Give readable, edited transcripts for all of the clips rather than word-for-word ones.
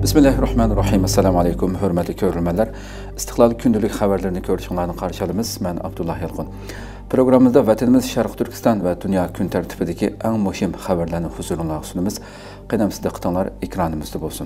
Bismillahirrahmanirrahim. Assalamu alaykum, hörmətli görürmənlər. İstiqlal gündəlik xəbərlərini görüşünlərdən qarşılayırıq. Mən Abdullah Yalqın. Proqramımızda vətənimiz Şərq Türkistan və dünya gün tərtibidəki ən mühim xəbərlərini huzurunuzda sunumuz. Qənəmsiz diqqətinizlər ekranımızda olsun.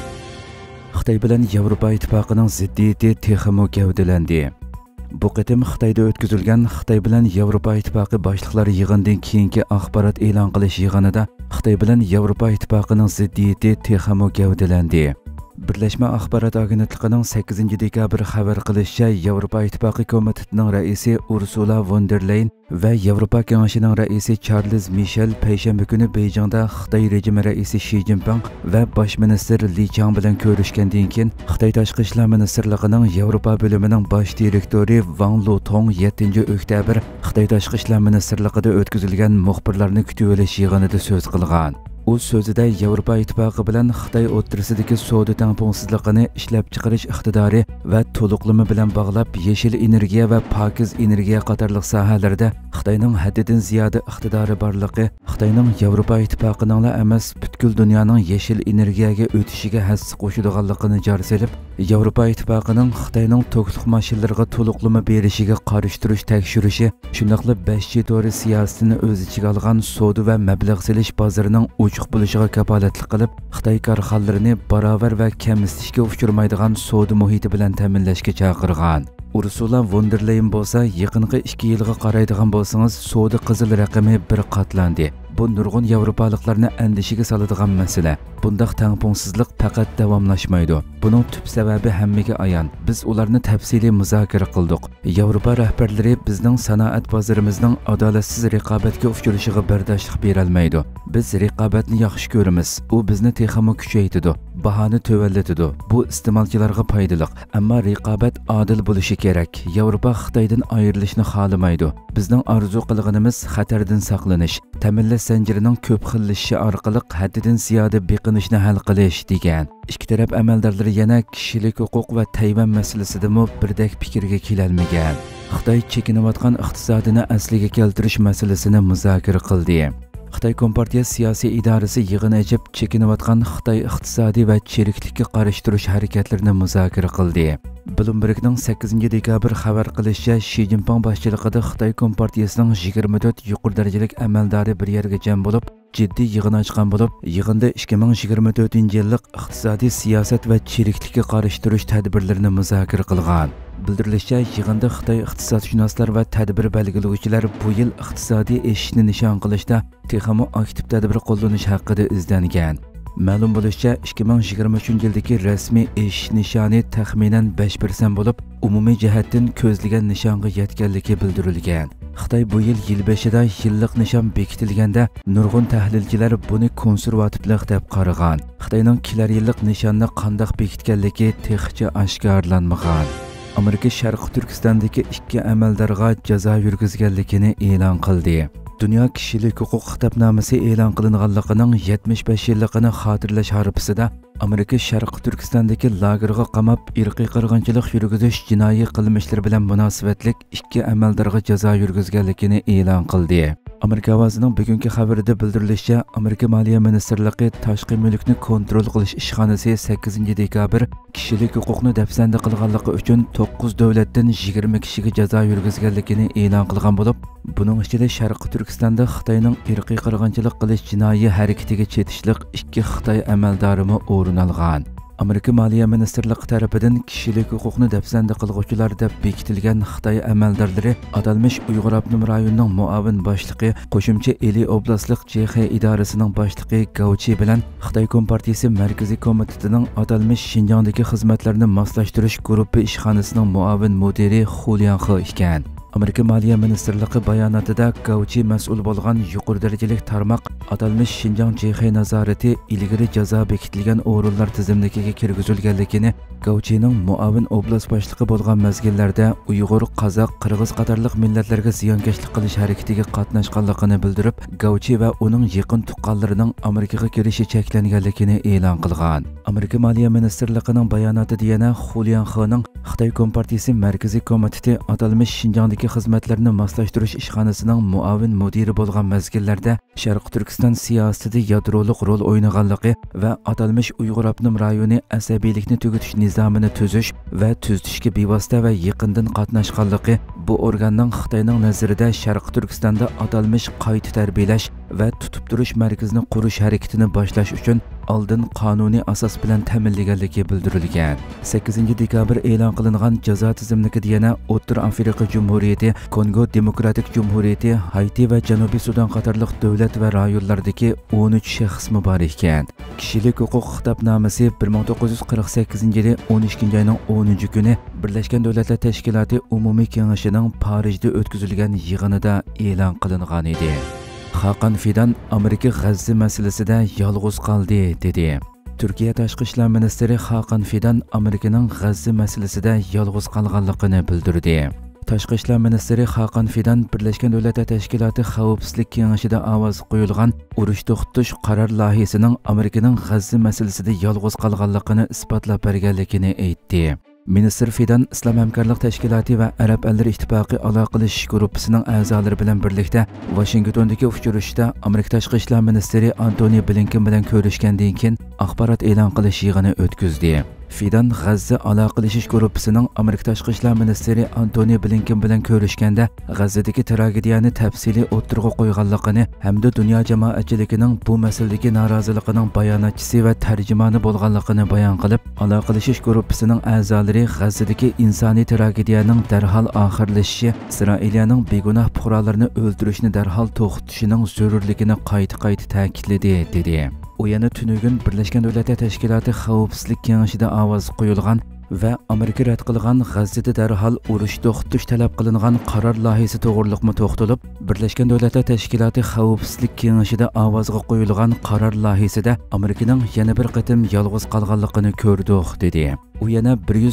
Xitay bilan Yevropa İttifaqının ziddiyəti texmo gavdələndi. Bu qitim Xitayda ötküzülgən Xitay bilan Yevropa İttifaqı başlıqları yığından keyinki axbarat e'lon qilish yig'inida Xitay bilan Yevropa İttifaqının ziddiyəti texmo gavdələndi. Birleşme Axbarat Agentligining 8 dekabr xabar qilishicha, Yevropa İttifaqı komitetining raisi Ursula von der Leyen va Yevropa Kengashining raisi Charles Michel payshanba kuni Beijingda Xitoy rejimi raisi Xi Jinping va bosh minister Li Qiang bilan ko'rishgandan keyin Xitoy tashqi ishlar ministrligining Yevropa bo'limining bosh direktori Wang Lutong 7 oktyabr Xitoy tashqi ishlar ministrligida o'tkazilgan muxbirlarni kutib olish yig'inida so'z qilgan. U so'zida Yevropa İttifaqı bilan Xitoy o'rtasidagi savdo tengpungsizligini ishlab chiqarish iqtidori va to'liqligi bilan bog'lab yeshil energiya va pokiz energiya qatorliq sohalarda Xitoyning haddidan ziyoda iqtidori borligi, Xitoyning Yevropa İttifoqining emas, butkul dunyoning yeshil energiyaga o'tishiga hassa qo'shadiganligini jar solib, Yevropa İttifoqining Xitoyning to'kliq mashinalariga to'liqligi berishiga qarshi turish tekshirishi, shundaqla 5G to'g'ri siyosatini o'z ichiga olgan savdo va mablag' selish bozorining uchuq bo'lishiga kapolatlik qilib, Xitoy korxonalarini barobar va kamsitishga uchramaydigan savdo muhiti bilan ta'minlashga chaqirgan. Ursula von der Leyen bo'lsa, yaqinqi 2 yilga qaraydigan bo'lsangiz, savdo qizil raqami bir qatlandi. Bu nurg'un yevropaliklarni andishiga soladigan masala. Bundaq tengpungsizlik faqat davomlashmaydi. Buning tub sababi hammaga ayon. Biz ularni tafsiliy muzokara qildik. Yevropa rahbarlari bizning sanoat bozorimizning adolatsiz raqobatga uchrashiga bardoshlik bera olmaydi. Biz raqobatni yaxshi ko'ramiz. U bizni texmo kuchaytiradi, bahoni to'vallatadi. Bu iste'molchilarga foydali, ammo raqobat adil bo'lishi kerak. Yevropa Xitoydan ayrilishni xohlamaydi. Bizning orzu qilganimiz xatardan saqlanish, ta'minlash zanjirining ko'p xillashishi orqali haddidan ziyoda beqinishni hal qilish degan. Ikki taraf amaldorlari yana kishilik huquq va Tayvan masalasida birdek fikrga kelolmagan. Xitoy chekinayotgan iqtisodini asliga keltirish masalasini muzokara qildi. Xitoy Kompartiya siyosiy idorasi yig'in ochib, chekinayotgan Xitoy iqtisodiy va cheriklikka qarshi turish harakatlarini muzokara qildi. Bloombergning 8 dekabr xabar qilishicha, Xi Jinping boshchiligida Xitoy Kompartiyasining 24 yuqori darajalik amaldori bir yerga jam bo'lib, jiddiy yig'in ochgan bo'lib, yig'inda 2024-yillik iqtisodiy siyosat va cheriklikka qarshi turish tadbirlarini muzokara qilgan. Bildirilishicha, yig'inda Xitoy iqtisodshunoslar va tadbir belgilovchilar bu yil iqtisodiy eshishni nishon qilishda texmo aktiv tadbir qo'llanish haqida izlangan. Ma'lum bo'lishicha, 2023-yildagi rasmiy eshish nishoni taxminan 5% bo'lib, umumiy jihatdan ko'zlagan nishonga yetganligi bildirilgan. Xitoy bu yil boshida yillik nishon bekitilganda, nurg'un tahlilchilar buni konservativlik deb qaragan. Xitoyning kelar yillik nishonni qanday bekitganligi texcha oshkorlanmagan. Amerika Sharq Turkistondagi 2 amaldorga jazo yurgizganligini e'lon qildi. Dünya Kishilik huquq xitobnomasi e'lon qilinganligining 75 yilligini xotirlash arafasida Amerika Sharq Turkistondagi lagerga qamab, irqiy qirg'inchilik yurgizish jinoiy qilmishlari bilan munosabatlik 2 amaldorga jazo yurgizganligini e'lon qildi. Amerika ovozining bugungi xabarida bildirilishicha, Amerika Moliya ministrligi tashqi mulkni kontrol qilish ishxonasi 8 dekabr kishilik huquqni dafsanda qilganligi uchun 9 davlatdan 20 kishiga jazo yurgizganligini e'lon qilgan bo'lib, buning ichida Sharq Turkistonda Xitoyning irqiy qirg'inchilik qilish jinoiy harakatiga chetishlik 2 Xitoy amaldorimi o'rin olgan. Amerika Moliya ministrligi tarafidan kishilik huquqni dafsanda qilguvchilar deb bekitilgan Xitoy amaldorlari atalmish Uyg'ur avtonom rayonining muavin boshlig'i, qo'shimcha Eli oblastlik JX idorasining boshlig'i Gauchi bilan Xitoy Kompartiyasi markaziy komitetining atalmish Xinjiangdagi xizmatlarni moslashtirish guruhi ishxonasining muavin mudiri Xulianxi ekan. Amerika Moliya ministrligi bayonotida Gauchi mas'ul bo'lgan yuqori darajalik tarmoq atalmish Xinjiang JX nazorati ilgari jazo bekitilgan o'rinlar tizimligiga kirgizilganligini, Gauchining muavin oblast boshlig'i bo'lgan mezgillarda Uyg'ur, Qozoq, Qirg'iz qatorliq millatlarga ziyonkashlik qilish harakatiga qatnashganligini bildirib, Gauchi va uning yaqin tuqqanlarining Amerikaga kirishi cheklanganligini e'lon qilgan. Amerika Moliya ministrligining bayonotida yana Xulian Xening Xitoy Kompartiyasi Markaziy komiteti atalmish Xinjiangdagi xizmatlarni moslashtirish ishxonasining muavin mudiri bo'lgan mezgillarda Sharq Turkiston siyosatida yadroliq rol o'ynaganligi va atalmish Uyg'ur avtonom rayoni asabiylikni tugutish nizomini tuzish va tuzishga bevosita va yaqindan qatnashganligi bu organning Xitoyning nazarida Sharq Turkistonda atalmish qayta tarbiyalash va tutib turish markazini qurish harakatini boshlash uchun oldin qonuniy asos bilan ta'minlaganligi bildirilgan. 8 dekabr e'lon qilingan jazo tizimlikida yana O'rta Afrika Jumhuriyati, Kongo Demokratik Jumhuriyati, Haiti va Janubiy Sudan qatorliq davlat va rayonlardagi 13 shaxs bor ekan. Kishilik huquq xitobnomasi 1948 yili 12 oyning 10 kuni Birlashgan Davlatlar Tashkiloti Umumiy Kengashining Parijda o'tkazilgan yig'inida e'lon qilingan edi. Hakan Fidan Amerika G'azza masalasida yolg'iz qoldi dedi. Turkiya Tashqi ishlar ministri Hakan Fidan Amerikaning G'azza masalasida yolg'iz qolganligini bildirdi. Tashqi ishlar ministri Hakan Fidan Birlashgan Davlatlar Tashkiloti Xavfsizlik Kengashida ovoz qo'yilgan urush to'xtatish qaror loyihasining Amerikaning G'azza masalasida yolg'iz qolganligini isbotlab berganligini aytdi. Ministr Fidan Islom hamkorlik tashkiloti va Arab elleri ittifoqi aloqalashish guruhining a'zolari bilan birlikda Washingtondagi uchrashuvda Amerika tashqi ishlar ministri Antony Blinken bilan ko'rishgandan keyin axborot e'lon qilish yig'ini o'tkazdi. Fidan G'azza aloqalashish guruhining Amerika tashqi ishlar ministri Antony Blinken bilan ko'rishganda G'azzadagi tragediyani tafsiliy o'tirg'a qo'yganligini hamda dunyo jamoatchiligining bu masaladagi noroziligining bayonotchisi va tarjimoni bo'lganligini bayon qilib, aloqalashish guruhining a'zolari G'azzadagi insoniy tragediyaning darhol oxirlashishi, Isroiliyaning begunoh fuqarolarni o'ldirishni darhol to'xtatishining zarurligini qayta ta'kidladi dedi. U yana tunugun Birlashgan Davlatlar Tashkiloti Xavfsizlik Kengashida ovoz qo'yilgan va Amerika rad qilgan G'azzada darhol urush to'xtatish talab qilingan qaror loyihasi to'g'riliqmi to'xtalib, Birlashgan Davlatlar Tashkiloti Xavfsizlik Kengashida ovozga qo'yilgan qaror loyihasida Amerikaning yana bir qatim yolg'iz qolganligini ko'rdik dedi. U yana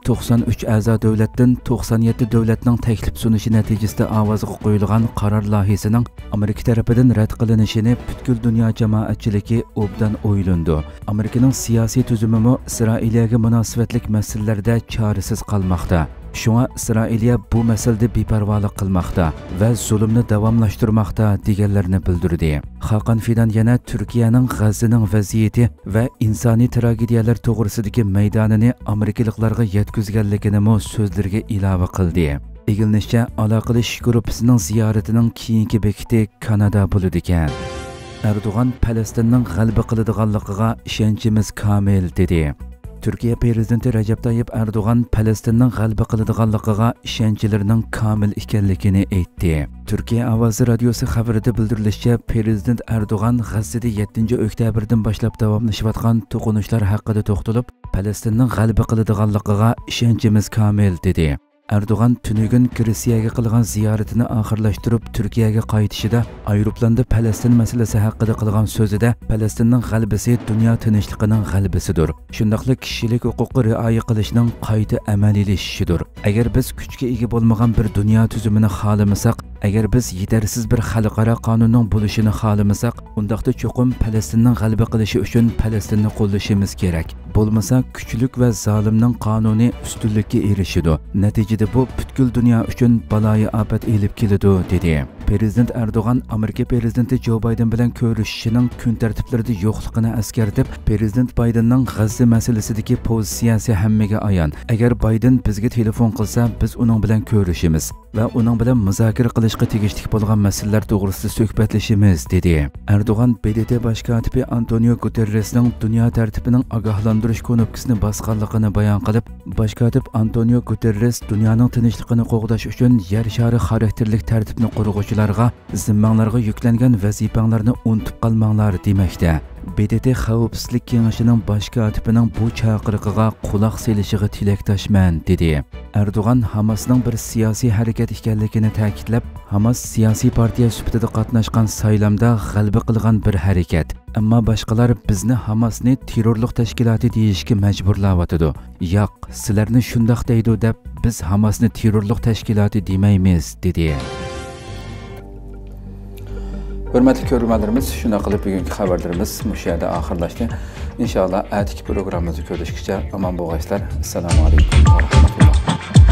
193 a'zo davlatdan 97 davlatning taklif sunishi natijasida ovozga qo'yilgan qaror loyihasining Amerika tarafidan rad qilinishini butkul dunyo jamoatchiligi obdan o'ylandi. Amerikaning siyosiy tuzumi Isroiliyaga munosabatlik masalalarda chorasiz qolmoqda. Shunga Isroiliya bu masalada beparvolik qilmoqda va zulmni davomlashtirmoqda deganlarni bildirdi. Hakan Fidan yana Turkiyaning G'azzaning vaziyati va insoniy tragediyalar to'g'risidagi maydonini amerikaliklarga yetkazganligini so'zlarga ilova qildi. Egilishicha, aloqalash guruhining ziyoratining keyingi bekiti Kanada bo'ladi ekan. Erdo'g'an Falastinning g'alaba qiladiganligiga ishonchimiz komil dedi. Turkiya prezidenti Recep Tayyip Erdo'g'an Falastinning g'alaba qiladiganligiga ishonchlarning komil ekanligini aytdi. Turkiya ovozi radiosi xabarida bildirilishicha, prezident Erdo'g'an G'azzada 7-oktyabrdan boshlab davomlashayotgan to'qinishlar haqida to'xtalib, Falastinning g'alaba qiladiganligiga ishonchimiz komil dedi. Erdo'g'an tunugun Rossiyaga qilgan ziyoratini oxirlashtirib Turkiyaga qaytishida aeroplanda Falastin masalasi haqida qilgan so'zida Falastinning g'alabasi dunyo tinchligining g'alabasidir. Shundaqla kishilik huquqqa rioya qilishning qayta amaliylashishidir. Agar biz kuchga ega bo'lmagan bir dunyo tuzumini xohlamasak, agar biz yetarsiz bir xalqaro qonunning bo'lishini xohlamasak, undaqda cho'qim Falastinning g'alaba qilishi uchun Falastinni qo'llashimiz kerak. Bo'lmasa kuchlik va zolimning qonuniy ustunlikka erishidi. Natijada bu butkul dunyo uchun baloyi ofat elib keladi dedi. Prezident Erdo'g'an Amerika prezidenti Joe Biden bilan ko'rishishining kun tartiblarida yo'qligini eskartib, Prezident Bidenning G'azza masalasidagi pozitsiyasi hammaga ayon. Agar Biden bizga telefon qilsa, biz uning bilan ko'rishimiz va uning bilan muzokara qilishga tegishli bo'lgan masalalar to'g'risida suhbatlashamiz dedi. Erdo'g'an BDT bosh kotibi Antonio Guterresning dunyo tartibining ogohlantirish knopkasini bosganligini bayon qilib, bosh kotib Antonio Guterres dunyoning tinchligini qo'g'dash uchun yer shari xarakterlik tartibni qurg'uvchi yo'lovchilarga zimmanglarga yuklangan vazifanglarni unutib qolmanglar demoqda. BDT Xavfsizlik Kengashining bosh kotibining bu chaqiriqiga quloq solishiga tilakdoshman dedi. Erdo'g'an Hamasning bir siyosiy harakat ekanligini ta'kidlab, Hamas siyosiy partiya sifatida qatnashgan saylamda g'alaba qilgan bir harakat. Ammo boshqalar bizni Hamasni terrorlik tashkiloti deyishga majburlayotdi. Yo'q, sizlarni shundoq deydi deb biz Hamasni terrorlik tashkiloti demaymiz dedi. Hürmetli görürmenlerimiz, şuna qilib bugungi xabarlarimiz mush yerda oxirlashdi. Inshaalloh atiki programmamizni ko'rishgacha aman bo'lg'aysizlar. Assalomu alaykum va rahmatulloh.